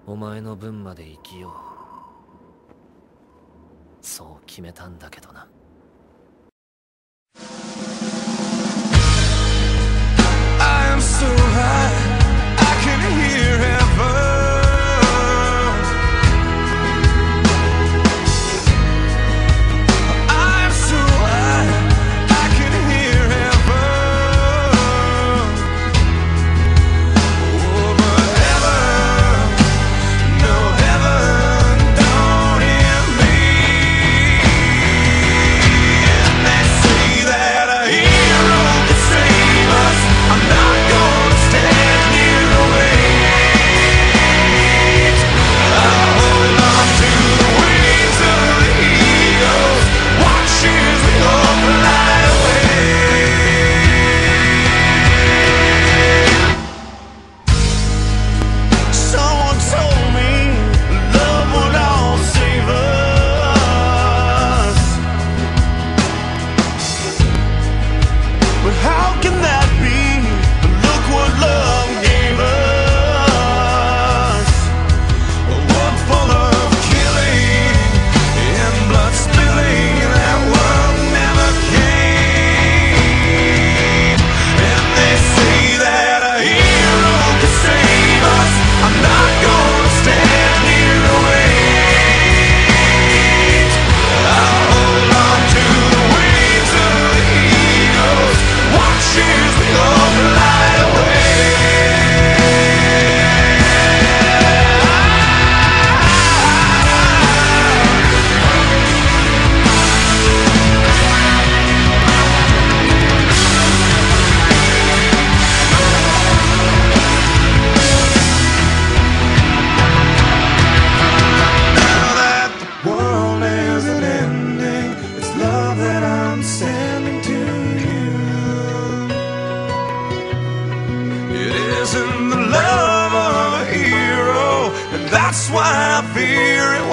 お前の分まで生きよう。そう決めたんだけどな。 I am so high, I can hear heaven. I am so high, I can hear heaven. Oh, but heaven, no heaven, don't hear me. And they say that a hero can save us. I'm not gonna stand here and wait. I'll hold on to the wings of the eagles, watch as we all fly away. Someone told me love would all save us, but how can that be? Look what love gave us. A world full of killing and blood spilling. That world never came. And they say that a hero can save us. I'm not gonna stand here and wait. I'll hold on to the wings of the eagles, watch as we all fly away. Now that the world isn't ending, it's love that I'm sending to you. It isn't the love of a hero, and that's why I fear it